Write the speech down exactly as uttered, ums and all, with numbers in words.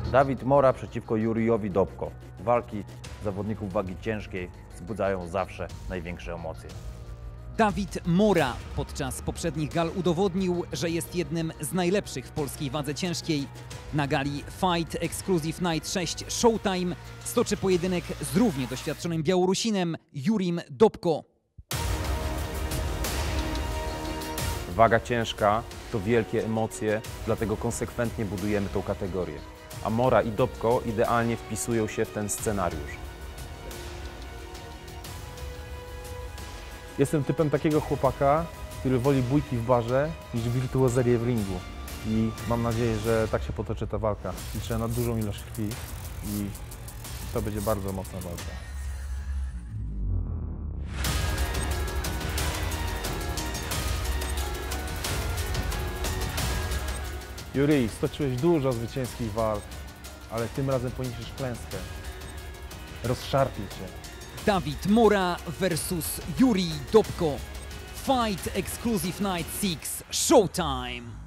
Dawid Mora przeciwko Jurijowi Dobko. Walki zawodników wagi ciężkiej wzbudzają zawsze największe emocje. Dawid Mora podczas poprzednich gal udowodnił, że jest jednym z najlepszych w polskiej wadze ciężkiej. Na gali Fight Exclusive Night sześć Showtime stoczy pojedynek z równie doświadczonym Białorusinem Jurim Dobko. Waga ciężka to wielkie emocje, dlatego konsekwentnie budujemy tą kategorię. A Mora i Dobko idealnie wpisują się w ten scenariusz. Jestem typem takiego chłopaka, który woli bójki w barze niż wirtuozerię w ringu. I mam nadzieję, że tak się potoczy ta walka. Liczę na dużą ilość krwi i to będzie bardzo mocna walka. Juri, stoczyłeś dużo zwycięskich walk, ale tym razem poniesiesz klęskę. Rozszarpie cię. Dawid Mora versus Juri Dobko. Fight Exclusive Night six Showtime.